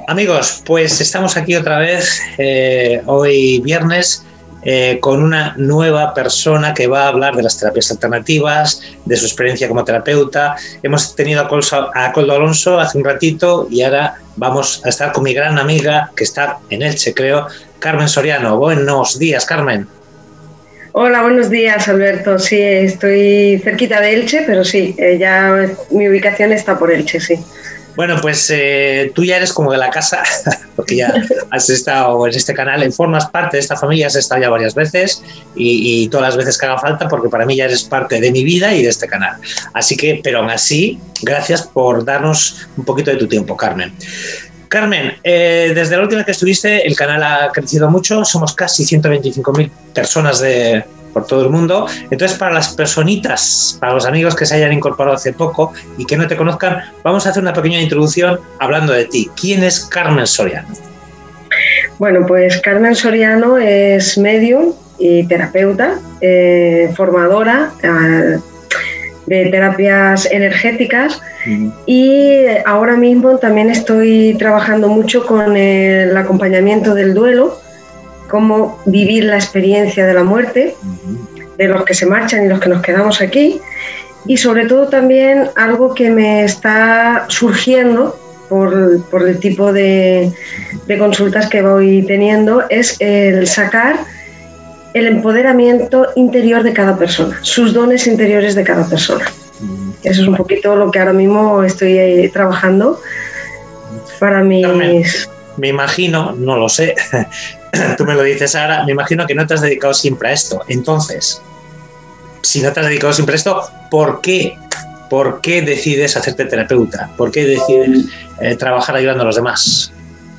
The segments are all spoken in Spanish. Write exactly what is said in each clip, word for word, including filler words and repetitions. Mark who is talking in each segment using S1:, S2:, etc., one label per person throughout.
S1: Amigos, pues estamos aquí otra vez, eh, hoy viernes, eh, con una nueva persona que va a hablar de las terapias alternativas, de su experiencia como terapeuta. Hemos tenido a, Colso, a Coldo Alonso hace un ratito y ahora vamos a estar con mi gran amiga, que está en Elche, creo, Carmen Soriano. Buenos días, Carmen.
S2: Hola, buenos días, Alberto. Sí, estoy cerquita de Elche, pero sí, eh, ya mi ubicación está por Elche, sí.
S1: Bueno, pues eh, tú ya eres como de la casa, porque ya has estado en este canal, formas parte de esta familia, has estado ya varias veces y, y todas las veces que haga falta, porque para mí ya eres parte de mi vida y de este canal. Así que, pero aún así, gracias por darnos un poquito de tu tiempo, Carmen. Carmen, eh, desde la última vez que estuviste, el canal ha crecido mucho, somos casi ciento veinticinco mil personas de... por todo el mundo. Entonces, para las personitas, para los amigos que se hayan incorporado hace poco y que no te conozcan, vamos a hacer una pequeña introducción hablando de ti. ¿Quién es Carmen Soriano?
S2: Bueno, pues Carmen Soriano es medium y terapeuta, eh, formadora eh, de terapias energéticas, uh-huh. Y ahora mismo también estoy trabajando mucho con el acompañamiento del duelo, cómo vivir la experiencia de la muerte, de los que se marchan y los que nos quedamos aquí, y sobre todo también algo que me está surgiendo por, por el tipo de, de consultas que voy teniendo, es el sacar el empoderamiento interior de cada persona, sus dones interiores de cada persona. Eso es un poquito lo que ahora mismo estoy trabajando para mis...
S1: Carmen, me imagino, no lo sé, tú me lo dices ahora, me imagino que no te has dedicado siempre a esto. Entonces, si no te has dedicado siempre a esto, ¿por qué? ¿Por qué decides hacerte terapeuta? ¿Por qué decides eh, trabajar ayudando a los demás?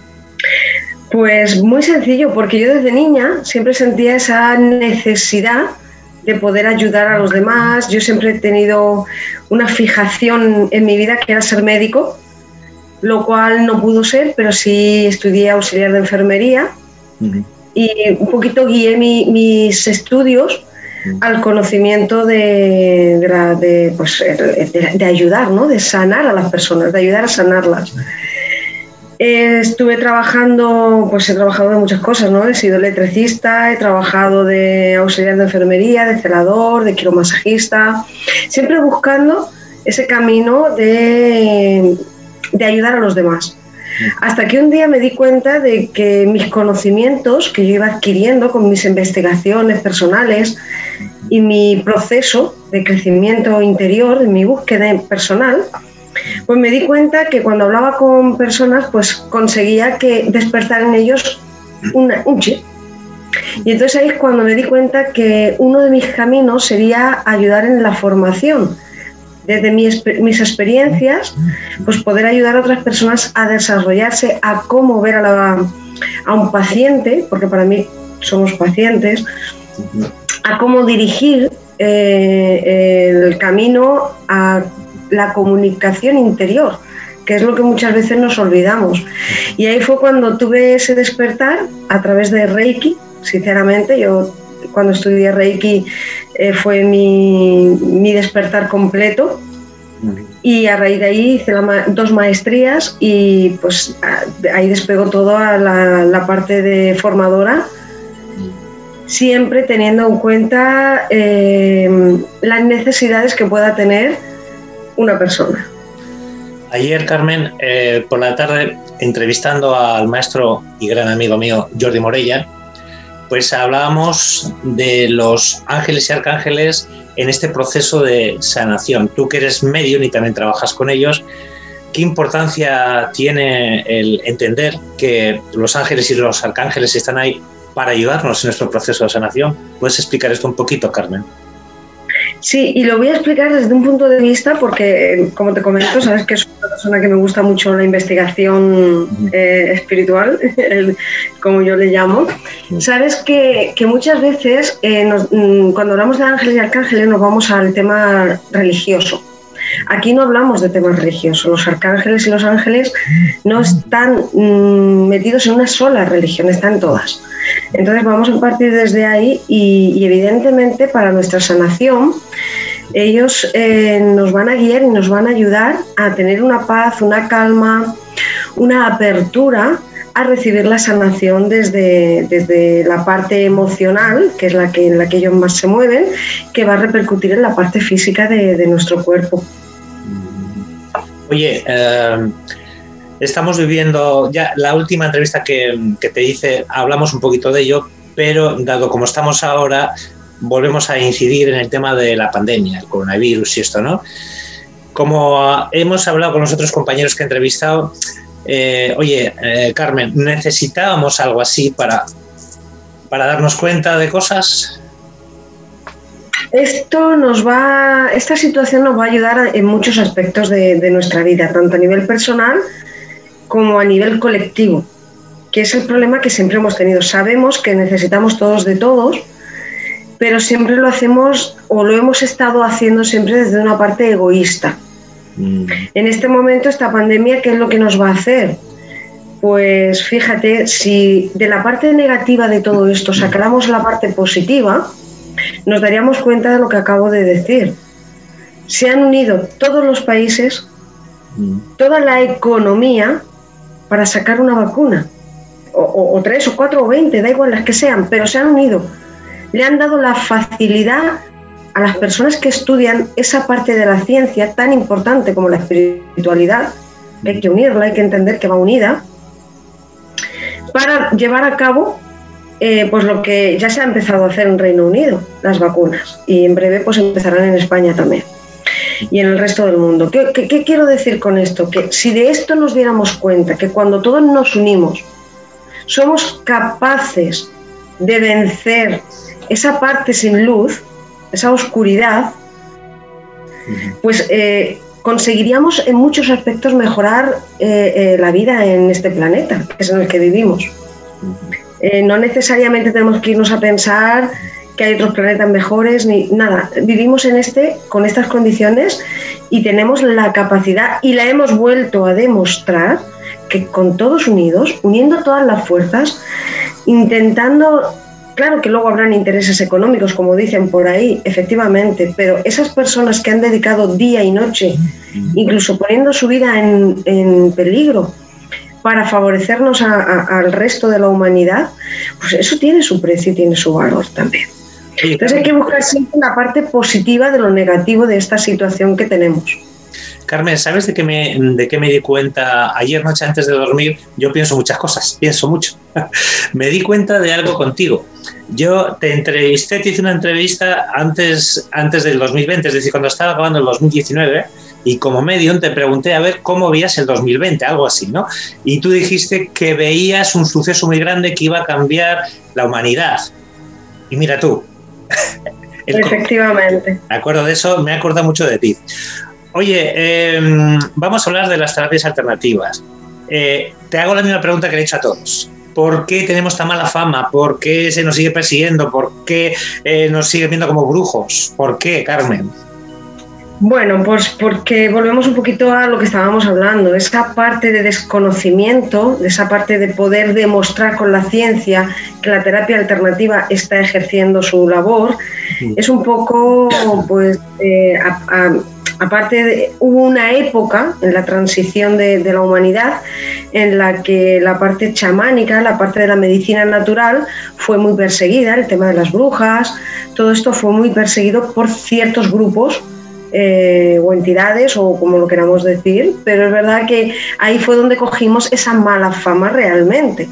S2: Pues muy sencillo, porque yo desde niña siempre sentía esa necesidad de poder ayudar a los demás. Yo siempre he tenido una fijación en mi vida que era ser médico, lo cual no pudo ser, pero sí estudié auxiliar de enfermería. Uh-huh. Y un poquito guié mi, mis estudios uh-huh. al conocimiento de, de, la, de, pues, de, de ayudar, ¿no? De sanar a las personas, de ayudar a sanarlas. Uh-huh. Eh, estuve trabajando, pues he trabajado de muchas cosas, ¿no? He sido electricista, he trabajado de auxiliar de enfermería, de celador, de quiromasajista, siempre buscando ese camino de, de ayudar a los demás. Hasta que un día me di cuenta de que mis conocimientos que yo iba adquiriendo con mis investigaciones personales y mi proceso de crecimiento interior, mi búsqueda personal, pues me di cuenta que cuando hablaba con personas, pues conseguía que despertar en ellos una, un chip. Y entonces ahí es cuando me di cuenta que uno de mis caminos sería ayudar en la formación. Desde mis, mis experiencias, pues poder ayudar a otras personas a desarrollarse, a cómo ver a, la, a un paciente, porque para mí somos pacientes, a cómo dirigir eh, el camino a la comunicación interior, que es lo que muchas veces nos olvidamos. Y ahí fue cuando tuve ese despertar a través de Reiki. Sinceramente, yo cuando estudié Reiki eh, fue mi, mi despertar completo, y a raíz de ahí hice la, dos maestrías y pues ahí despegó todo a la, la parte de formadora, siempre teniendo en cuenta eh, las necesidades que pueda tener una persona.
S1: Ayer, Carmen, eh, por la tarde, entrevistando al maestro y gran amigo mío Jordi Morella, pues hablábamos de los ángeles y arcángeles en este proceso de sanación. Tú que eres medium y también trabajas con ellos, ¿qué importancia tiene el entender que los ángeles y los arcángeles están ahí para ayudarnos en nuestro proceso de sanación? ¿Puedes explicar esto un poquito, Carmen?
S2: Sí, y lo voy a explicar desde un punto de vista porque, como te comento, sabes que soy una persona que me gusta mucho la investigación eh, espiritual, el, como yo le llamo. Sabes que, que muchas veces eh, nos, cuando hablamos de ángeles y arcángeles nos vamos al tema religioso. Aquí no hablamos de temas religiosos. Los arcángeles y los ángeles no están mmm, metidos en una sola religión, están todas. Entonces vamos a partir desde ahí y, y evidentemente para nuestra sanación ellos eh, nos van a guiar y nos van a ayudar a tener una paz, una calma, una apertura a recibir la sanación desde, desde la parte emocional, que es la que, en la que ellos más se mueven, que va a repercutir en la parte física de, de nuestro cuerpo.
S1: Oye, eh, estamos viviendo, ya la última entrevista que, que te hice, hablamos un poquito de ello, pero dado como estamos ahora, volvemos a incidir en el tema de la pandemia, el coronavirus y esto, ¿no? Como hemos hablado con los otros compañeros que he entrevistado, eh, oye, eh, Carmen, ¿necesitábamos algo así para, para darnos cuenta de cosas?
S2: Esto nos va, esta situación nos va a ayudar en muchos aspectos de, de nuestra vida, tanto a nivel personal como a nivel colectivo, que es el problema que siempre hemos tenido. Sabemos que necesitamos todos de todos, pero siempre lo hacemos o lo hemos estado haciendo siempre desde una parte egoísta. Mm. En este momento, esta pandemia, ¿qué es lo que nos va a hacer? Pues fíjate, si de la parte negativa de todo esto sacáramos la parte positiva, nos daríamos cuenta de lo que acabo de decir. Se han unido todos los países, toda la economía, para sacar una vacuna. O, o, o tres, o cuatro, o veinte, da igual las que sean, pero se han unido. Le han dado la facilidad a las personas que estudian esa parte de la ciencia tan importante como la espiritualidad, que hay que unirla, hay que entender que va unida, para llevar a cabo Eh, pues lo que ya se ha empezado a hacer en Reino Unido, las vacunas, y en breve pues empezarán en España también y en el resto del mundo. ¿Qué, qué, qué quiero decir con esto? Que si de esto nos diéramos cuenta, que cuando todos nos unimos somos capaces de vencer esa parte sin luz, esa oscuridad, pues eh, conseguiríamos en muchos aspectos mejorar eh, eh, la vida en este planeta, que es en el que vivimos. Eh, no necesariamente tenemos que irnos a pensar que hay otros planetas mejores, ni nada. Vivimos en este, con estas condiciones, y tenemos la capacidad, y la hemos vuelto a demostrar, que con todos unidos, uniendo todas las fuerzas, intentando, claro que luego habrán intereses económicos, como dicen por ahí, efectivamente, pero esas personas que han dedicado día y noche, incluso poniendo su vida en, en peligro, para favorecernos a, a, al resto de la humanidad, pues eso tiene su precio y tiene su valor también. Entonces hay que buscar siempre la parte positiva de lo negativo de esta situación que tenemos.
S1: Carmen, ¿sabes de qué me, de qué me di cuenta ayer noche antes de dormir? Yo pienso muchas cosas, pienso mucho. Me di cuenta de algo contigo. Yo te entrevisté, te hice una entrevista antes, antes del dos mil veinte, es decir, cuando estaba acabando el dos mil diecinueve, y como medium te pregunté a ver cómo veías el dos mil veinte, algo así, ¿no? Y tú dijiste que veías un suceso muy grande que iba a cambiar la humanidad. Y mira tú.
S2: Efectivamente.
S1: Me acuerdo de eso, me he acordado mucho de ti. Oye, eh, vamos a hablar de las terapias alternativas. Eh, te hago la misma pregunta que le he hecho a todos. ¿Por qué tenemos tan mala fama? ¿Por qué se nos sigue persiguiendo? ¿Por qué eh, nos siguen viendo como brujos? ¿Por qué, Carmen?
S2: Bueno, pues porque volvemos un poquito a lo que estábamos hablando, esa parte de desconocimiento, de esa parte de poder demostrar con la ciencia que la terapia alternativa está ejerciendo su labor, sí. Es un poco, pues, eh, a, a, aparte de, hubo una época en la transición de, de la humanidad en la que la parte chamánica, la parte de la medicina natural fue muy perseguida, el tema de las brujas, todo esto fue muy perseguido por ciertos grupos Eh, o entidades, o como lo queramos decir, pero es verdad que ahí fue donde cogimos esa mala fama realmente,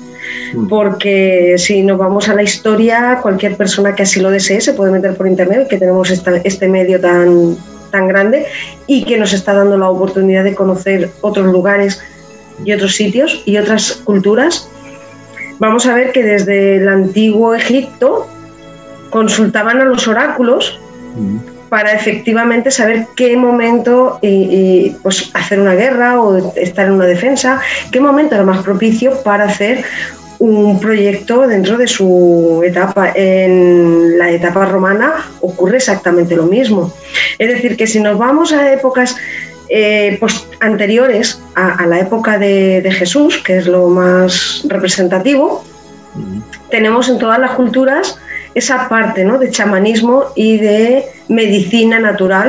S2: porque si nos vamos a la historia, cualquier persona que así lo desee se puede meter por internet, que tenemos esta, este medio tan, tan grande y que nos está dando la oportunidad de conocer otros lugares y otros sitios y otras culturas. Vamos a ver que desde el antiguo Egipto consultaban a los oráculos para efectivamente saber qué momento y, y, pues hacer una guerra o estar en una defensa, qué momento era más propicio para hacer un proyecto dentro de su etapa. En la etapa romana ocurre exactamente lo mismo. Es decir, que si nos vamos a épocas eh, pues, anteriores a, a la época de, de Jesús, que es lo más representativo, mm. tenemos en todas las culturas esa parte, ¿no?, de chamanismo y de medicina natural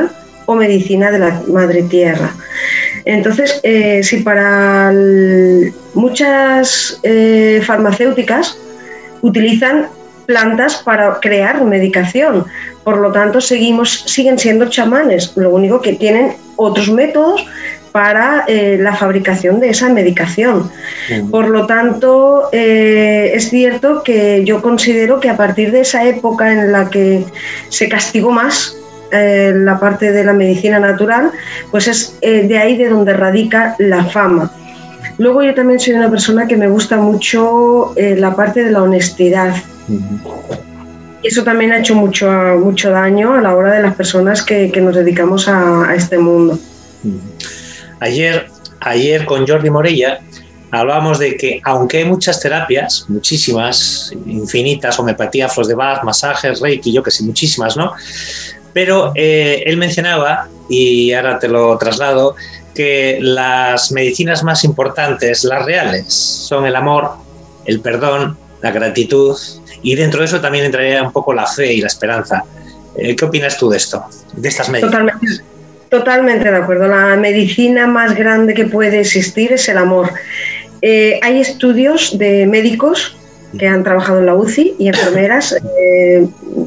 S2: o medicina de la madre tierra. Entonces, eh, si para el, muchas eh, farmacéuticas utilizan plantas para crear medicación, por lo tanto seguimos, siguen siendo chamanes, lo único que tienen otros métodos para eh, la fabricación de esa medicación. Uh-huh. Por lo tanto, eh, es cierto que yo considero que a partir de esa época en la que se castigó más eh, la parte de la medicina natural, pues es eh, de ahí de donde radica la fama. Luego yo también soy una persona que me gusta mucho eh, la parte de la honestidad. Uh-huh. Y eso también ha hecho mucho, mucho daño a la hora de las personas que, que nos dedicamos a, a este mundo.
S1: Uh-huh. Ayer, ayer con Jordi Morella hablábamos de que aunque hay muchas terapias, muchísimas, infinitas, homeopatía, flos de Bach, masajes, reiki, yo que sé, muchísimas, ¿no? Pero eh, él mencionaba, y ahora te lo traslado, que las medicinas más importantes, las reales, son el amor, el perdón, la gratitud, y dentro de eso también entraría un poco la fe y la esperanza. Eh, ¿Qué opinas tú de esto, de estas medicinas?
S2: Totalmente. Totalmente de acuerdo. La medicina más grande que puede existir es el amor. Eh, hay estudios de médicos que han trabajado en la U C I y enfermeras eh,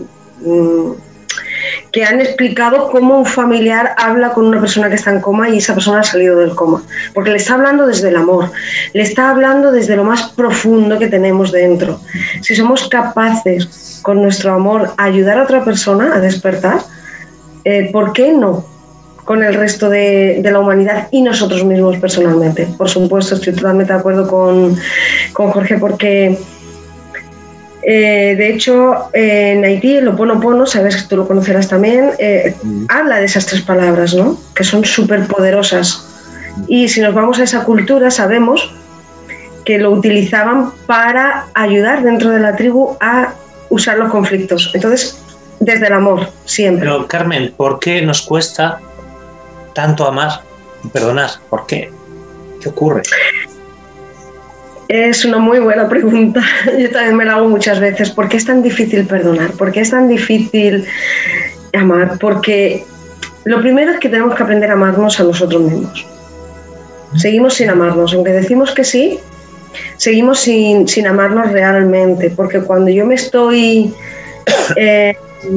S2: que han explicado cómo un familiar habla con una persona que está en coma y esa persona ha salido del coma. Porque le está hablando desde el amor, le está hablando desde lo más profundo que tenemos dentro. Si somos capaces con nuestro amor a ayudar a otra persona a despertar, eh, ¿por qué no? Con el resto de, de la humanidad y nosotros mismos personalmente. Por supuesto, estoy totalmente de acuerdo con, con Jorge porque, eh, de hecho, eh, en Haití el Ho'oponopono, sabes que tú lo conocerás también, eh, mm. habla de esas tres palabras, ¿no? Que son súper poderosas. Y si nos vamos a esa cultura, sabemos que lo utilizaban para ayudar dentro de la tribu a usar los conflictos. Entonces, desde el amor, siempre.
S1: Pero, Carmen, ¿por qué nos cuesta tanto amar y perdonar? ¿Por qué? ¿Qué ocurre?
S2: Es una muy buena pregunta. Yo también me la hago muchas veces. ¿Por qué es tan difícil perdonar? ¿Por qué es tan difícil amar? Porque lo primero es que tenemos que aprender a amarnos a nosotros mismos. Seguimos sin amarnos. Aunque decimos que sí, seguimos sin, sin amarnos realmente. Porque cuando yo me estoy eh,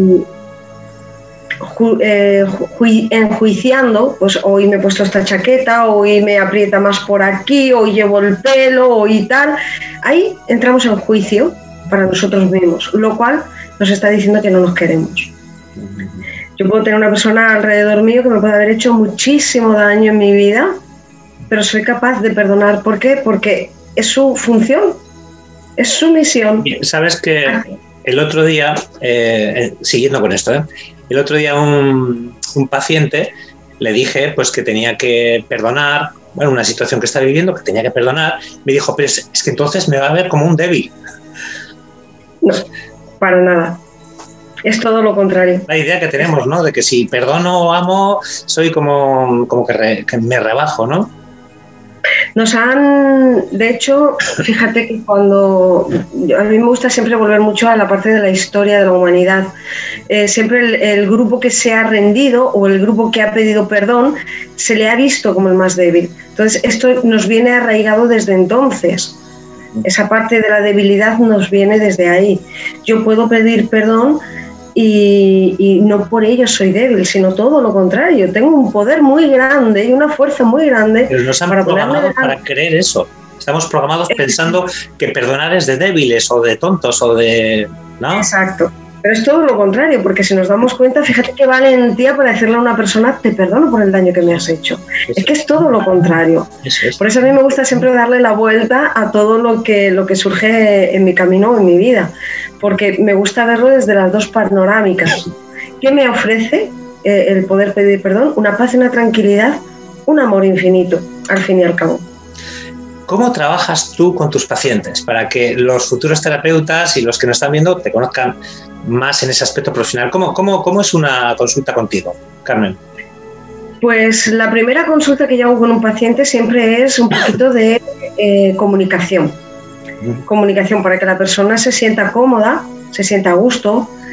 S2: Ju, eh, ju, enjuiciando, pues hoy me he puesto esta chaqueta, hoy me aprieta más por aquí, hoy llevo el pelo, hoy tal. Ahí entramos en juicio para nosotros mismos, lo cual nos está diciendo que no nos queremos. Yo puedo tener una persona alrededor mío que me puede haber hecho muchísimo daño en mi vida, pero soy capaz de perdonar. ¿Por qué? Porque es su función, es su misión.
S1: Sabes que el otro día, eh, siguiendo con esto, ¿eh? El otro día un, un paciente le dije pues que tenía que perdonar, bueno, una situación que estaba viviendo, que tenía que perdonar. Me dijo, pero es, es que entonces me va a ver como un débil.
S2: No, para nada. Es todo lo contrario.
S1: La idea que tenemos, ¿no? De que si perdono o amo, soy como, como que, re, que me rebajo, ¿no?
S2: Nos han, de hecho, fíjate que cuando, a mí me gusta siempre volver mucho a la parte de la historia de la humanidad, eh, siempre el, el grupo que se ha rendido o el grupo que ha pedido perdón se le ha visto como el más débil. Entonces esto nos viene arraigado desde entonces, esa parte de la debilidad nos viene desde ahí. Yo puedo pedir perdón y, y no por ello soy débil, sino todo lo contrario. Tengo un poder muy grande y una fuerza muy grande.
S1: Pero nos han
S2: para
S1: programado para creer eso. Estamos programados pensando que perdonar es de débiles o de tontos o de... ¿no?
S2: Exacto. Pero es todo lo contrario, porque si nos damos cuenta, fíjate qué valentía para decirle a una persona, te perdono por el daño que me has hecho. Eso. Es que es todo lo contrario. Eso es. Por eso a mí me gusta siempre darle la vuelta a todo lo que, lo que surge en mi camino, en mi vida, porque me gusta verlo desde las dos panorámicas. ¿Qué me ofrece eh, el poder pedir perdón? Una paz y una tranquilidad, un amor infinito, al fin y al cabo.
S1: ¿Cómo trabajas tú con tus pacientes para que los futuros terapeutas y los que nos están viendo te conozcan más en ese aspecto profesional? ¿Cómo, cómo, cómo es una consulta contigo, Carmen?
S2: Pues la primera consulta que yo hago con un paciente siempre es un poquito de eh, comunicación. Comunicación para que la persona se sienta cómoda, se sienta a gusto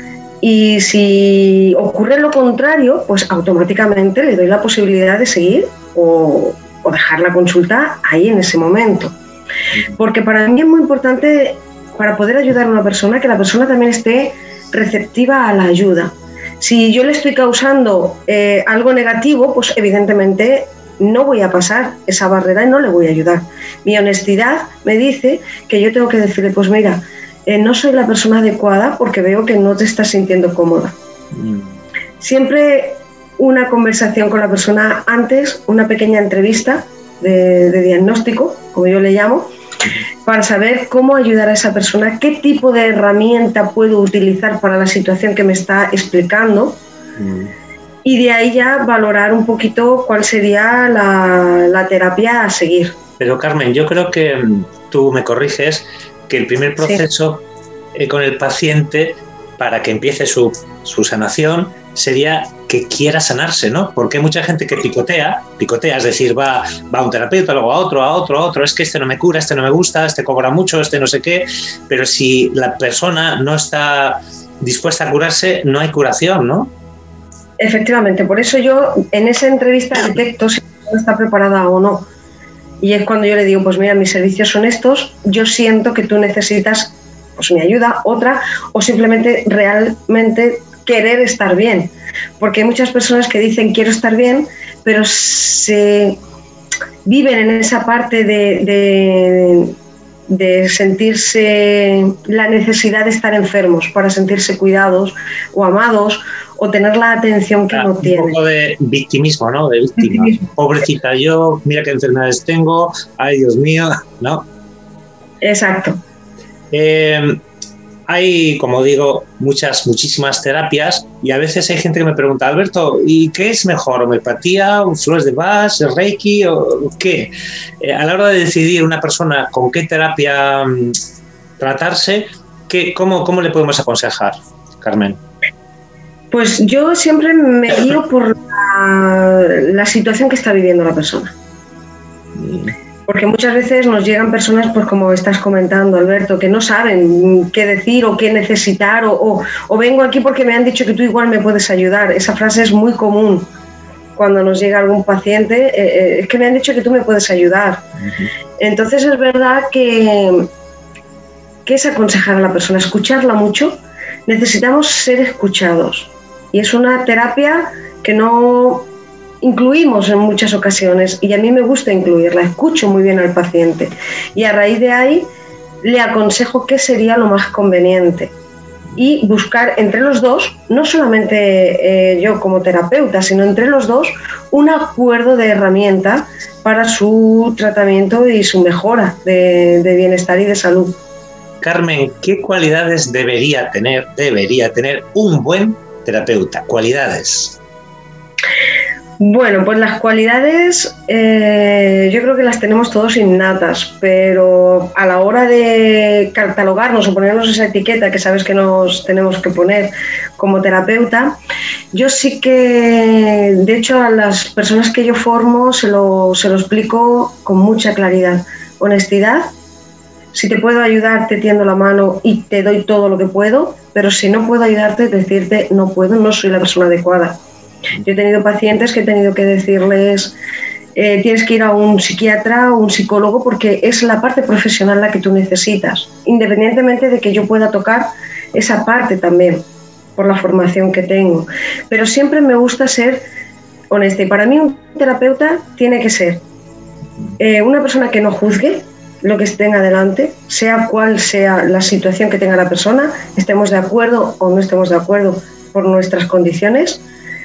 S2: y si ocurre lo contrario, pues automáticamente le doy la posibilidad de seguir o, o dejar la consulta ahí en ese momento. Porque para mí es muy importante, para poder ayudar a una persona, que la persona también esté receptiva a la ayuda. Si yo le estoy causando eh, algo negativo, pues evidentemente no voy a pasar esa barrera y no le voy a ayudar. Mi honestidad me dice que yo tengo que decirle, pues mira, eh, no soy la persona adecuada porque veo que no te estás sintiendo cómoda. Mm. Siempre una conversación con la persona antes, una pequeña entrevista de, de diagnóstico, como yo le llamo, para saber cómo ayudar a esa persona, qué tipo de herramienta puedo utilizar para la situación que me está explicando. Mm. Y de ahí ya valorar un poquito cuál sería la, la terapia a seguir.
S1: Pero Carmen, yo creo que tú me corriges que el primer proceso sí. eh, con el paciente para que empiece su, su sanación sería que quiera sanarse, ¿no? Porque hay mucha gente que picotea, picotea, es decir, va, va a un terapeuta, luego a otro, a otro, a otro, es que este no me cura, este no me gusta, este cobra mucho, este no sé qué, pero si la persona no está dispuesta a curarse, no hay curación, ¿no?
S2: Efectivamente, por eso yo en esa entrevista detecto si está preparada o no. Y es cuando yo le digo, pues mira, mis servicios son estos, yo siento que tú necesitas pues mi ayuda, otra, o simplemente realmente querer estar bien. Porque hay muchas personas que dicen quiero estar bien, pero se viven en esa parte de, de, de sentirse la necesidad de estar enfermos para sentirse cuidados o amados, o tener la atención que claro, no tienen.
S1: Un poco de victimismo, ¿no? De víctima. Victimismo. Pobrecita yo, mira qué enfermedades tengo, ay Dios mío, ¿no?
S2: Exacto.
S1: Eh, hay, como digo, muchas, muchísimas terapias y a veces hay gente que me pregunta, Alberto, ¿y qué es mejor? ¿Homeopatía, flores de Bach, Reiki o qué? Eh, a la hora de decidir una persona con qué terapia um, tratarse, ¿qué, cómo, ¿cómo le podemos aconsejar, Carmen?
S2: Pues yo siempre me guío por la, la situación que está viviendo la persona. Porque muchas veces nos llegan personas, pues como estás comentando, Alberto, que no saben qué decir o qué necesitar, o, o, o vengo aquí porque me han dicho que tú igual me puedes ayudar. Esa frase es muy común cuando nos llega algún paciente, eh, es que me han dicho que tú me puedes ayudar. Uh-huh. Entonces es verdad que, que es aconsejar a la persona, escucharla mucho. Necesitamos ser escuchados. Y es una terapia que no incluimos en muchas ocasiones y a mí me gusta incluirla, escucho muy bien al paciente y a raíz de ahí le aconsejo qué sería lo más conveniente y buscar entre los dos, no solamente eh, yo como terapeuta, sino entre los dos un acuerdo de herramienta para su tratamiento y su mejora de, de bienestar y de salud.
S1: Carmen, ¿qué cualidades debería tener, debería tener un buen terapeuta? Cualidades.
S2: Bueno, pues las cualidades eh, yo creo que las tenemos todos innatas, pero a la hora de catalogarnos o ponernos esa etiqueta que sabes que nos tenemos que poner como terapeuta, yo sí que, de hecho, a las personas que yo formo se lo, se lo explico con mucha claridad. Honestidad. Si te puedo ayudar, te tiendo la mano y te doy todo lo que puedo, pero si no puedo ayudarte, decirte no puedo, no soy la persona adecuada. Yo he tenido pacientes que he tenido que decirles eh, tienes que ir a un psiquiatra o un psicólogo porque es la parte profesional la que tú necesitas, independientemente de que yo pueda tocar esa parte también, por la formación que tengo. Pero siempre me gusta ser honesta y para mí un terapeuta tiene que ser eh, una persona que no juzgue lo que tenga delante, sea cual sea la situación que tenga la persona, estemos de acuerdo o no estemos de acuerdo por nuestras condiciones.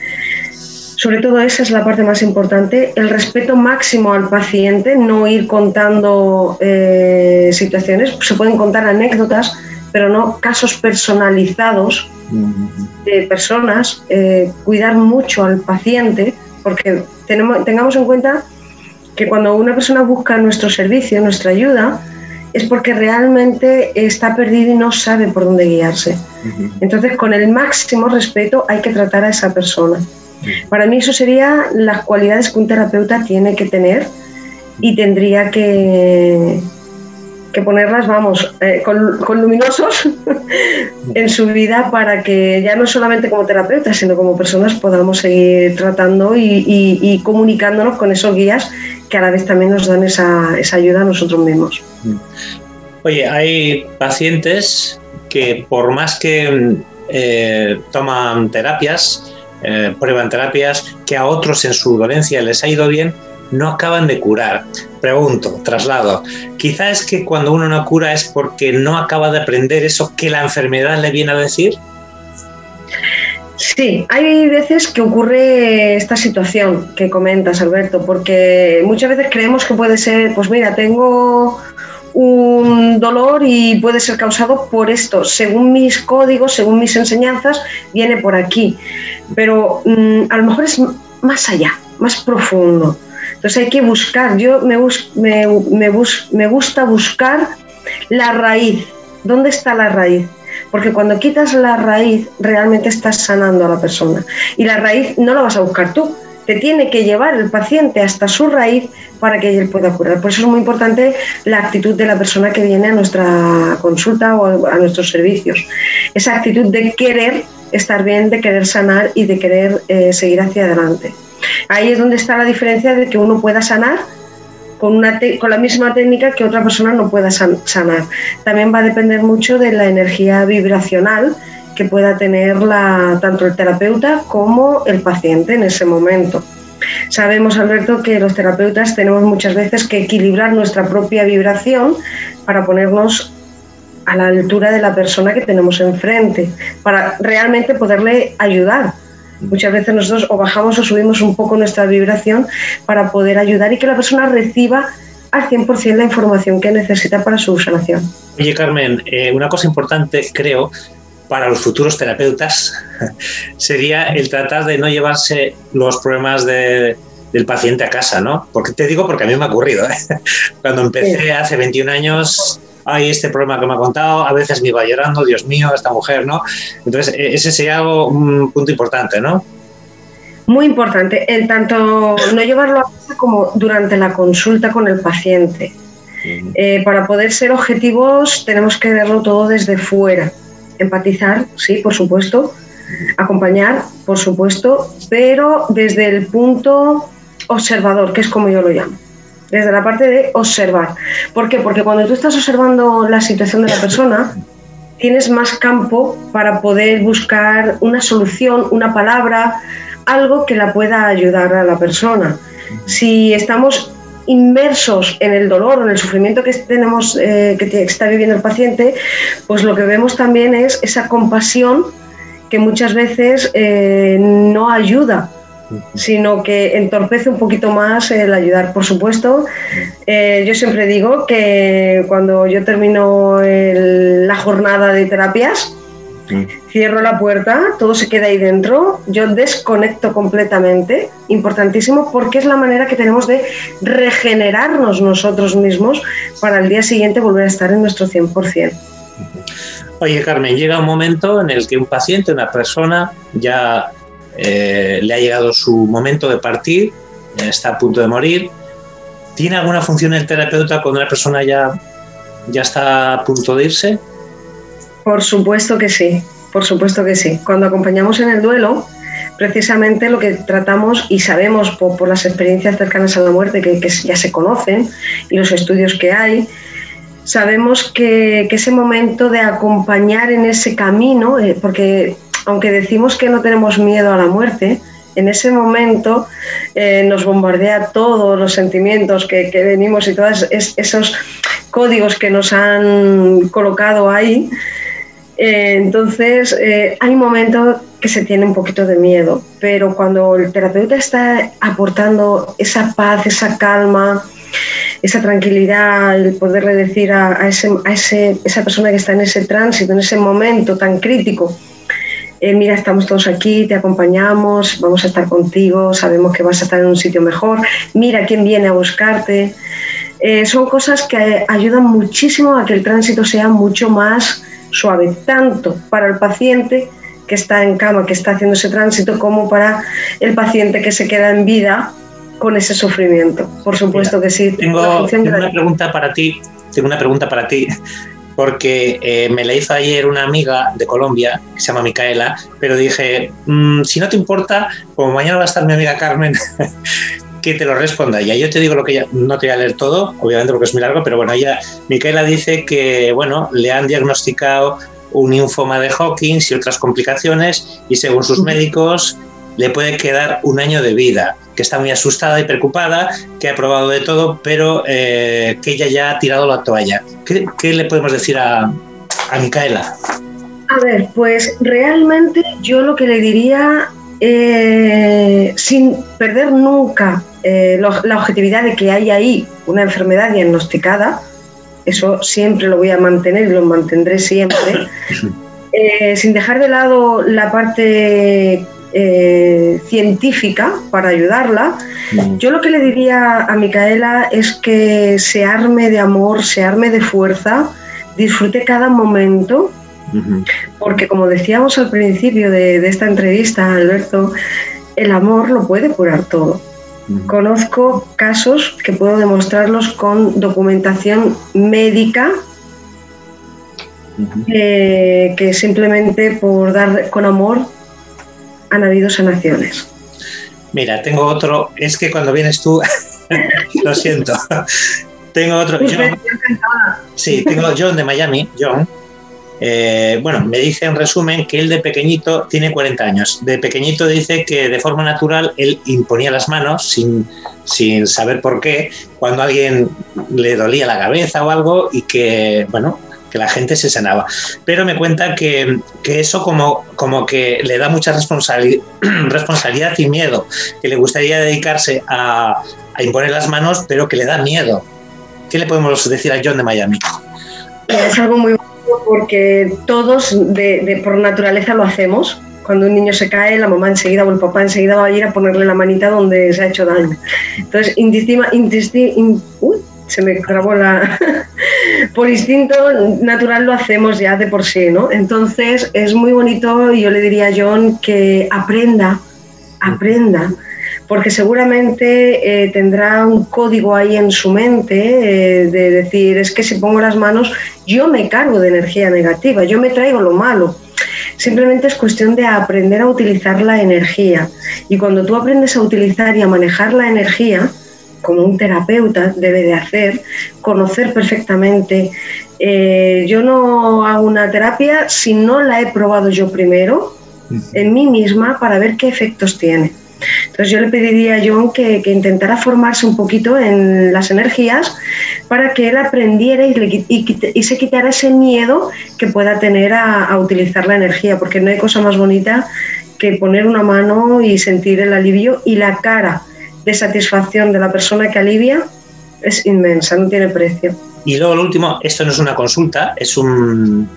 S2: Sobre todo esa es la parte más importante, el respeto máximo al paciente, no ir contando eh, situaciones, se pueden contar anécdotas, pero no casos personalizados de personas, eh, cuidar mucho al paciente, porque tenemos, tengamos en cuenta que cuando una persona busca nuestro servicio, nuestra ayuda, es porque realmente está perdido y no sabe por dónde guiarse. Uh-huh. Entonces, con el máximo respeto hay que tratar a esa persona. Uh-huh. Para mí eso serían las cualidades que un terapeuta tiene que tener y tendría que, que que ponerlas, vamos, eh, con, con luminosos en su vida para que ya no solamente como terapeutas, sino como personas podamos seguir tratando y, y, y comunicándonos con esos guías que a la vez también nos dan esa, esa ayuda a nosotros mismos.
S1: Oye, hay pacientes que por más que eh, toman terapias, eh, prueban terapias, que a otros en su dolencia les ha ido bien, no acaban de curar. Pregunto, traslado, quizá es que cuando uno no cura es porque no acaba de aprender eso que la enfermedad le viene a decir.
S2: Sí, hay veces que ocurre esta situación que comentas, Alberto, porque muchas veces creemos que puede ser, pues mira, tengo un dolor y puede ser causado por esto, según mis códigos, según mis enseñanzas, viene por aquí, pero mmm, a lo mejor es más allá, más profundo. Entonces hay que buscar, yo me, bus, me, me, bus, me gusta buscar la raíz. ¿Dónde está la raíz? Porque cuando quitas la raíz, realmente estás sanando a la persona. Y la raíz no la vas a buscar tú, te tiene que llevar el paciente hasta su raíz para que él pueda curar. Por eso es muy importante la actitud de la persona que viene a nuestra consulta o a nuestros servicios. Esa actitud de querer estar bien, de querer sanar y de querer eh, seguir hacia adelante. Ahí es donde está la diferencia de que uno pueda sanar con, una te- con la misma técnica que otra persona no pueda san- sanar. También va a depender mucho de la energía vibracional que pueda tener la, tanto el terapeuta como el paciente en ese momento. Sabemos, Alberto, que los terapeutas tenemos muchas veces que equilibrar nuestra propia vibración para ponernos a la altura de la persona que tenemos enfrente, para realmente poderle ayudar. Muchas veces nosotros o bajamos o subimos un poco nuestra vibración para poder ayudar y que la persona reciba al cien por ciento la información que necesita para su sanación.
S1: Oye, Carmen, eh, una cosa importante, creo, para los futuros terapeutas sería el tratar de no llevarse los problemas de, del paciente a casa, ¿no? Porque te digo porque a mí me ha ocurrido, ¿eh? Cuando empecé sí. hace veintiún años... hay este problema que me ha contado, a veces me iba llorando, Dios mío, esta mujer, ¿no? Entonces, ese sería algo, un punto importante, ¿no?
S2: Muy importante, en tanto no llevarlo a casa como durante la consulta con el paciente. Uh-huh. Eh, para poder ser objetivos tenemos que verlo todo desde fuera. Empatizar, sí, por supuesto. Acompañar, por supuesto, pero desde el punto observador, que es como yo lo llamo. Desde la parte de observar. ¿Por qué? Porque cuando tú estás observando la situación de la persona, tienes más campo para poder buscar una solución, una palabra, algo que la pueda ayudar a la persona. Si estamos inmersos en el dolor o en el sufrimiento que tenemos, eh, que está viviendo el paciente, pues lo que vemos también es esa compasión que muchas veces eh, no ayuda, sino que entorpece un poquito más el ayudar. Por supuesto, eh, yo siempre digo que cuando yo termino el, la jornada de terapias, sí. cierro la puerta, todo se queda ahí dentro, yo desconecto completamente, importantísimo, porque es la manera que tenemos de regenerarnos nosotros mismos para el día siguiente volver a estar en nuestro cien por ciento.
S1: Oye, Carmen, llega un momento en el que un paciente, una persona, ya Eh, le ha llegado su momento de partir, está a punto de morir. ¿Tiene alguna función el terapeuta cuando una persona ya, ya está a punto de irse?
S2: Por supuesto que sí, por supuesto que sí. Cuando acompañamos en el duelo, precisamente lo que tratamos y sabemos por, por las experiencias cercanas a la muerte que, que ya se conocen y los estudios que hay, sabemos que, que ese momento de acompañar en ese camino, eh, porque aunque decimos que no tenemos miedo a la muerte, en ese momento eh, nos bombardea todos los sentimientos que, que venimos y todos es, esos códigos que nos han colocado ahí. Eh, entonces, eh, hay momentos que se tiene un poquito de miedo, pero cuando el terapeuta está aportando esa paz, esa calma, esa tranquilidad, el poderle decir a, a, ese, a ese, esa persona que está en ese tránsito, en ese momento tan crítico, Eh, mira, estamos todos aquí, te acompañamos, vamos a estar contigo, sabemos que vas a estar en un sitio mejor, mira quién viene a buscarte. Eh, son cosas que ayudan muchísimo a que el tránsito sea mucho más suave, tanto para el paciente que está en cama, que está haciendo ese tránsito, como para el paciente que se queda en vida con ese sufrimiento. Por supuesto, mira, que sí.
S1: Tengo, tengo una pregunta para ti. tengo una pregunta para ti, porque eh, me la hizo ayer una amiga de Colombia, que se llama Micaela, pero dije, mmm, si no te importa, como mañana va a estar mi amiga Carmen, que te lo responda ella. Yo te digo lo que ella, no te voy a leer todo, obviamente porque es muy largo, pero bueno, ella, Micaela dice que, bueno, le han diagnosticado un linfoma de Hodgkin y otras complicaciones, y según sus médicos le puede quedar un año de vida, que está muy asustada y preocupada, que ha probado de todo, pero eh, que ella ya ha tirado la toalla. ¿Qué, qué le podemos decir a, a Micaela?
S2: A ver, pues realmente yo lo que le diría, eh, sin perder nunca eh, lo, la objetividad de que hay ahí una enfermedad diagnosticada, eso siempre lo voy a mantener y lo mantendré siempre, eh, sin dejar de lado la parte eh, científica para ayudarla. Yo lo que le diría a Micaela es que se arme de amor, se arme de fuerza, disfrute cada momento, porque como decíamos al principio de, de esta entrevista, Alberto, el amor lo puede curar todo. Conozco casos que puedo demostrarlos con documentación médica, eh, que simplemente por dar con amor han habido sanaciones.
S1: Mira, tengo otro, es que cuando vienes tú, lo siento, tengo otro, John, sí, tengo John de Miami, John. Eh, bueno, me dice en resumen que él de pequeñito tiene cuarenta años. De pequeñito dice que de forma natural él imponía las manos sin, sin saber por qué cuando a alguien le dolía la cabeza o algo, y que, bueno, que la gente se sanaba. Pero me cuenta que, que eso como, como que le da mucha responsabilidad, responsabilidad y miedo, que le gustaría dedicarse a, a imponer las manos, pero que le da miedo. ¿Qué le podemos decir a John de Miami?
S2: Es algo muy bueno, porque todos de, de, por naturaleza lo hacemos. Cuando un niño se cae, la mamá enseguida o el papá enseguida va a ir a ponerle la manita donde se ha hecho daño. Entonces, instintiva, instinti, in, uh, se me grabó la... por instinto natural lo hacemos ya de por sí, ¿no? Entonces, es muy bonito, y yo le diría a John que aprenda, aprenda, porque seguramente eh, tendrá un código ahí en su mente eh, de decir, es que si pongo las manos, yo me cargo de energía negativa, yo me traigo lo malo. Simplemente es cuestión de aprender a utilizar la energía. Y cuando tú aprendes a utilizar y a manejar la energía, como un terapeuta debe de hacer, conocer perfectamente. Eh, yo no hago una terapia si no la he probado yo primero en mí misma para ver qué efectos tiene. Entonces yo le pediría a John que, que intentara formarse un poquito en las energías para que él aprendiera y, le, y, y se quitara ese miedo que pueda tener a, a utilizar la energía, porque no hay cosa más bonita que poner una mano y sentir el alivio, y la cara de satisfacción de la persona que alivia es inmensa, no tiene precio.
S1: Y luego lo último, esto no es una consulta, es un...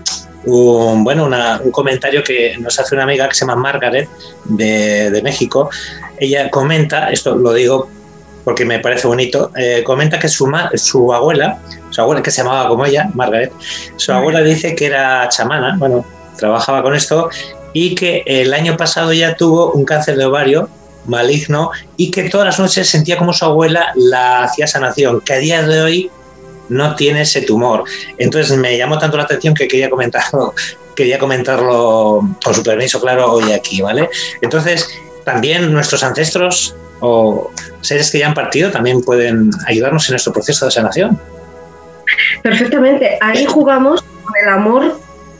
S1: Un, bueno, una, un comentario que nos hace una amiga que se llama Margaret de, de México. Ella comenta, esto lo digo porque me parece bonito, eh, comenta que su, ma, su abuela, su abuela que se llamaba como ella, Margaret, su abuela dice que era chamana, bueno, trabajaba con esto, y que el año pasado ya tuvo un cáncer de ovario maligno, y que todas las noches sentía como su abuela la hacía sanación, que a día de hoy no tiene ese tumor. Entonces me llamó tanto la atención que quería comentarlo, quería comentarlo con su permiso, claro, hoy aquí, ¿vale? Entonces, también nuestros ancestros o seres que ya han partido también pueden ayudarnos en nuestro proceso de sanación.
S2: Perfectamente. Ahí jugamos con el amor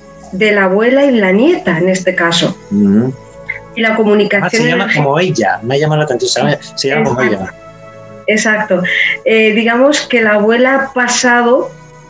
S2: de la abuela y la nieta, en este caso. Mm. Y la comunicación...
S1: Ah, se llama como ella, me ha llamado la atención, se llama como ella.
S2: Exacto. Eh, digamos que la abuela ha pasado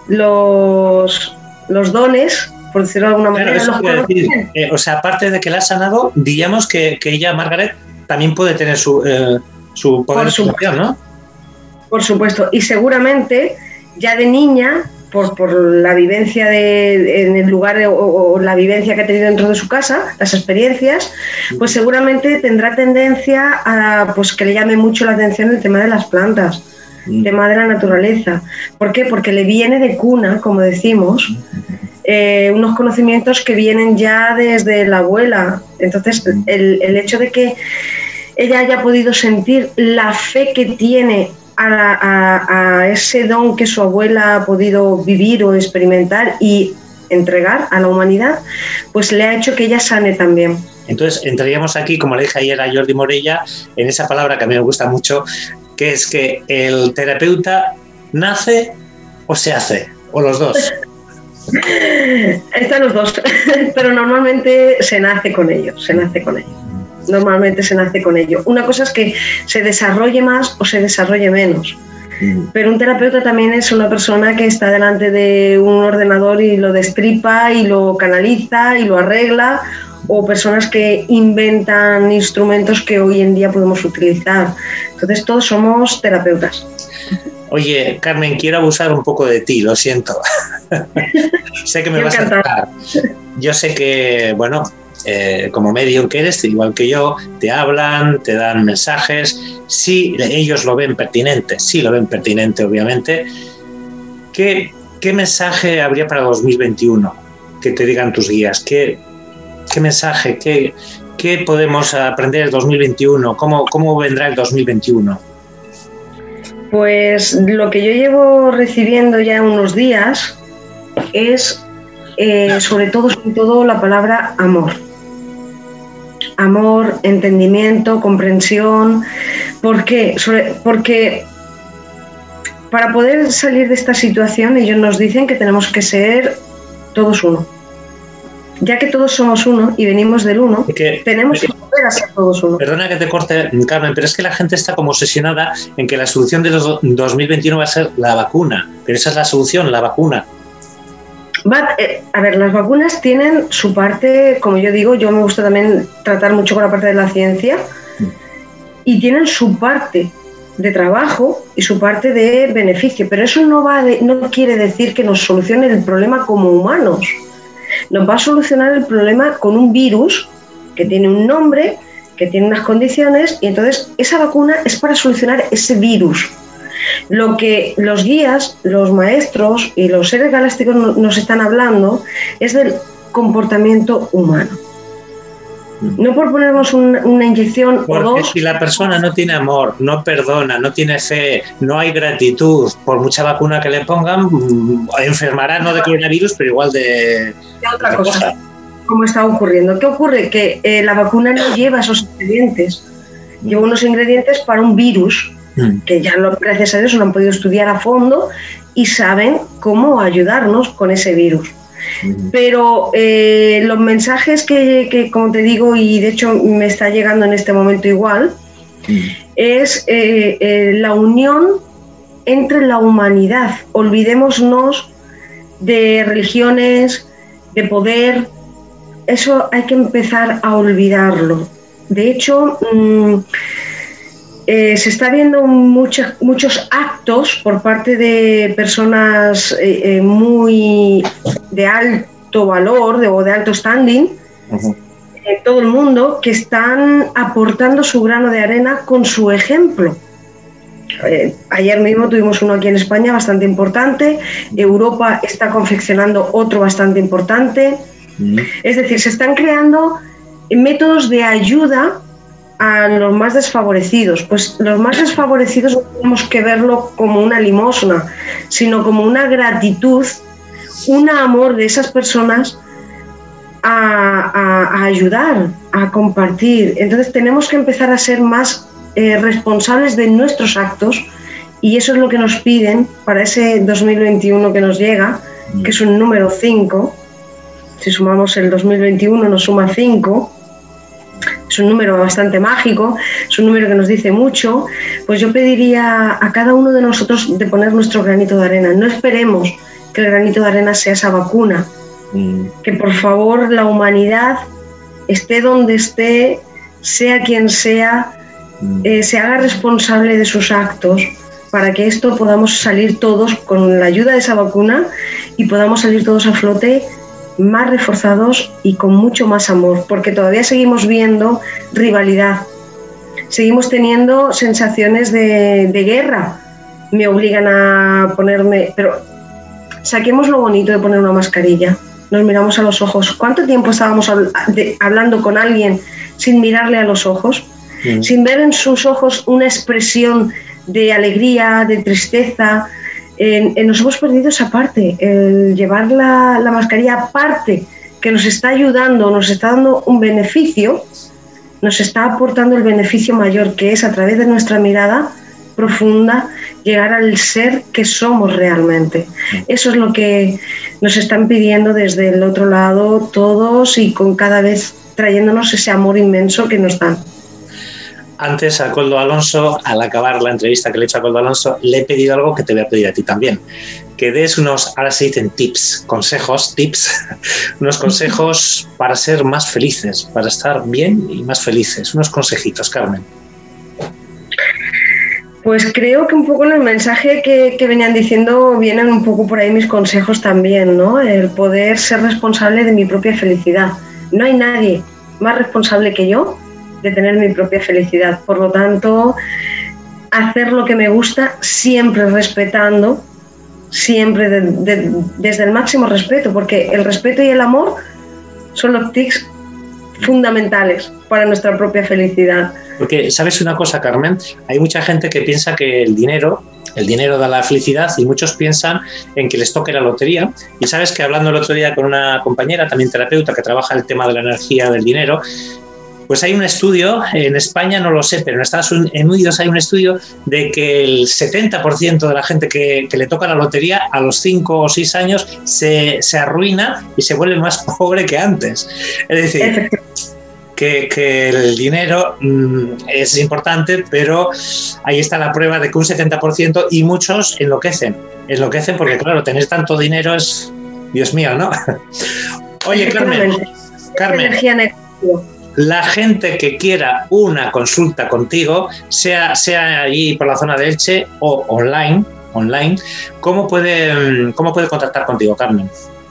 S2: los, los dones, por decirlo de alguna manera.
S1: Claro, los decir, eh, o sea, aparte de que la ha sanado, diríamos que, que ella, Margaret, también puede tener su, eh, su poder de sanación, ¿no?
S2: Por supuesto. Y seguramente ya de niña, por, por la vivencia de, en el lugar o, o la vivencia que ha tenido dentro de su casa, las experiencias, pues seguramente tendrá tendencia a pues que le llame mucho la atención el tema de las plantas, el tema de la naturaleza. ¿Por qué? Porque le viene de cuna, como decimos, eh, unos conocimientos que vienen ya desde la abuela. Entonces, el, el hecho de que ella haya podido sentir la fe que tiene a, a, a ese don que su abuela ha podido vivir o experimentar y entregar a la humanidad, pues le ha hecho que ella sane también.
S1: Entonces entraríamos aquí, como le dije ayer a Jordi Morella, en esa palabra que a mí me gusta mucho, que es que el terapeuta nace o se hace, o los dos.
S2: Están los dos, pero normalmente se nace con ello, se nace con ello. Normalmente se nace con ello. Una cosa es que se desarrolle más o se desarrolle menos. Pero un terapeuta también es una persona que está delante de un ordenador y lo destripa y lo canaliza y lo arregla, o personas que inventan instrumentos que hoy en día podemos utilizar. Entonces todos somos terapeutas.
S1: Oye, Carmen, quiero abusar un poco de ti, lo siento. Sé que me vas a tocar. Yo sé que, bueno, eh, como medium que eres, igual que yo, te hablan, te dan mensajes. Sí, ellos lo ven pertinente, sí lo ven pertinente, obviamente. ¿Qué, qué mensaje habría para dos mil veintiuno que te digan tus guías? ¿Qué, qué mensaje, qué, qué podemos aprender el dos mil veintiuno? ¿Cómo, cómo vendrá el dos mil veintiuno?
S2: Pues lo que yo llevo recibiendo ya unos días es eh, sobre todo, sobre todo la palabra amor. Amor, entendimiento, comprensión. ¿Por qué? Sobre, porque para poder salir de esta situación ellos nos dicen que tenemos que ser todos uno. Ya que todos somos uno y venimos del uno, que, tenemos que volver a ser todos uno.
S1: Perdona que te corte, Carmen, pero es que la gente está como obsesionada en que la solución de los dos mil veintiuno va a ser la vacuna. Pero esa es la solución, la vacuna.
S2: Va, eh, a ver, las vacunas tienen su parte, como yo digo, yo me gusta también tratar mucho con la parte de la ciencia, mm. y tienen su parte de trabajo y su parte de beneficio, pero eso no, va de, no quiere decir que nos solucione el problema como humanos. Nos va a solucionar el problema con un virus que tiene un nombre, que tiene unas condiciones, y entonces esa vacuna es para solucionar ese virus. Lo que los guías, los maestros y los seres galácticos nos están hablando es del comportamiento humano. No por ponernos un, una inyección
S1: Porque
S2: o dos.
S1: Si la persona no tiene amor, no perdona, no tiene fe, no hay gratitud, por mucha vacuna que le pongan, enfermará no de coronavirus, pero igual de,
S2: de otra, otra cosa. cosa. Como está ocurriendo. ¿Qué ocurre? Que eh, la vacuna no lleva esos ingredientes. Lleva unos ingredientes para un virus que ya, lo, gracias a Dios, lo han podido estudiar a fondo y saben cómo ayudarnos con ese virus. Pero eh, los mensajes que, que, como te digo, y de hecho me está llegando en este momento igual, es eh, eh, la unión entre la humanidad. Olvidémonos de religiones, de poder. Eso hay que empezar a olvidarlo. De hecho, mmm, Eh, se está viendo muchos, muchos actos por parte de personas eh, eh, muy de alto valor de, o de alto standing, uh-huh. en todo el mundo, que están aportando su grano de arena con su ejemplo. Eh, ayer mismo tuvimos uno aquí en España bastante importante, Europa está confeccionando otro bastante importante, uh-huh. Es decir, se están creando métodos de ayuda a los más desfavorecidos. Pues los más desfavorecidos no tenemos que verlo como una limosna, sino como una gratitud, un amor de esas personas a, a, a ayudar, a compartir. Entonces tenemos que empezar a ser más eh, responsables de nuestros actos, y eso es lo que nos piden para ese dos mil veintiuno que nos llega, que es un número cinco. Si sumamos el dos mil veintiuno nos suma cinco. Es un número bastante mágico, es un número que nos dice mucho. Pues yo pediría a cada uno de nosotros de poner nuestro granito de arena. No esperemos que el granito de arena sea esa vacuna. Mm. Que por favor la humanidad, esté donde esté, sea quien sea, mm. eh, se haga responsable de sus actos, para que esto podamos salir todos con la ayuda de esa vacuna y podamos salir todos a flote más reforzados y con mucho más amor, porque todavía seguimos viendo rivalidad, seguimos teniendo sensaciones de, de guerra. Me obligan a ponerme, pero saquemos lo bonito de poner una mascarilla, nos miramos a los ojos. ¿Cuánto tiempo estábamos hablando con alguien sin mirarle a los ojos, mm. sin ver en sus ojos una expresión de alegría, de tristeza. Eh, eh, nos hemos perdido esa parte, el llevar la, la mascarilla aparte, que nos está ayudando, nos está dando un beneficio, nos está aportando el beneficio mayor, que es a través de nuestra mirada profunda llegar al ser que somos realmente. Eso es lo que nos están pidiendo desde el otro lado todos y con cada vez trayéndonos ese amor inmenso que nos dan.
S1: Antes a Koldo Alonso, al acabar la entrevista que le he hecho a Koldo Alonso, le he pedido algo que te voy a pedir a ti también. Que des unos, ahora se dicen tips, consejos, tips, unos consejos para ser más felices, para estar bien y más felices. Unos consejitos, Carmen.
S2: Pues creo que un poco en el mensaje que, que venían diciendo vienen un poco por ahí mis consejos también, ¿no? El poder ser responsable de mi propia felicidad. No hay nadie más responsable que yo de tener mi propia felicidad. Por lo tanto, hacer lo que me gusta siempre respetando, siempre de, de, desde el máximo respeto, porque el respeto y el amor son los tics fundamentales para nuestra propia felicidad.
S1: Porque, ¿sabes una cosa, Carmen? Hay mucha gente que piensa que el dinero, el dinero da la felicidad y muchos piensan en que les toque la lotería. Y sabes que hablando el otro día con una compañera, también terapeuta, que trabaja el tema de la energía del dinero, pues hay un estudio, en España no lo sé, pero en Estados Unidos hay un estudio de que el setenta por ciento de la gente que, que le toca la lotería a los cinco o seis años se, se arruina y se vuelve más pobre que antes. Es decir, que, que el dinero mmm, es importante, pero ahí está la prueba de que un setenta por ciento y muchos enloquecen. Enloquecen porque, claro, tener tanto dinero es, Dios mío, ¿no? Oye, Carmen, Carmen, la gente que quiera una consulta contigo, sea, sea allí por la zona de Elche o online, online, ¿cómo puede, cómo puede contactar contigo, Carmen?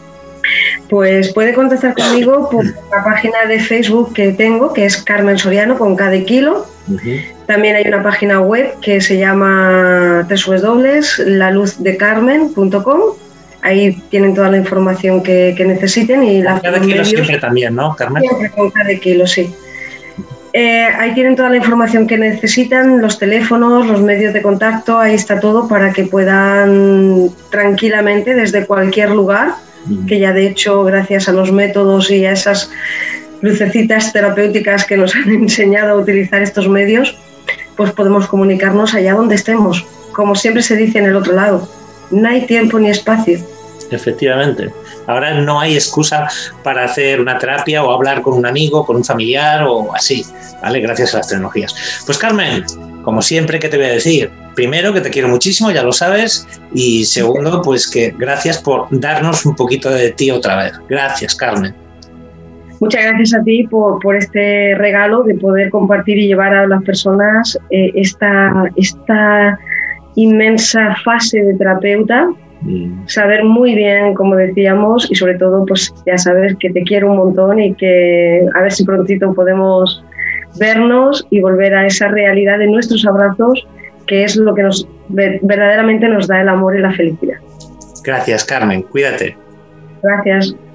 S2: Pues puede contactar conmigo por la página de Facebook que tengo, que es Carmen Soriano con K de kilo. Uh-huh. También hay una página web que se llama doble u doble u doble u punto la luz de carmen punto com. Ahí tienen toda la información que, que necesiten. Y
S1: con cada kilo siempre también, ¿no, Carmen?
S2: Siempre con cada kilo, sí. Eh, ahí tienen toda la información que necesitan, los teléfonos, los medios de contacto, ahí está todo para que puedan tranquilamente desde cualquier lugar, mm. que ya de hecho gracias a los métodos y a esas lucecitas terapéuticas que nos han enseñado a utilizar estos medios, pues podemos comunicarnos allá donde estemos. Como siempre se dice en el otro lado, no hay tiempo ni espacio.
S1: Efectivamente. Ahora no hay excusa para hacer una terapia o hablar con un amigo, con un familiar o así, ¿vale? Gracias a las tecnologías. Pues Carmen, como siempre, ¿qué te voy a decir? Primero, que te quiero muchísimo, ya lo sabes, y segundo, pues que gracias por darnos un poquito de ti otra vez. Gracias, Carmen.
S2: Muchas gracias a ti por, por este regalo de poder compartir y llevar a las personas eh, esta, esta inmensa fase de terapeuta. Saber muy bien, como decíamos, y sobre todo, pues ya sabes que te quiero un montón y que a ver si prontito podemos vernos y volver a esa realidad de nuestros abrazos, que es lo que nos verdaderamente nos da el amor y la felicidad.
S1: Gracias, Carmen. Cuídate.
S2: Gracias.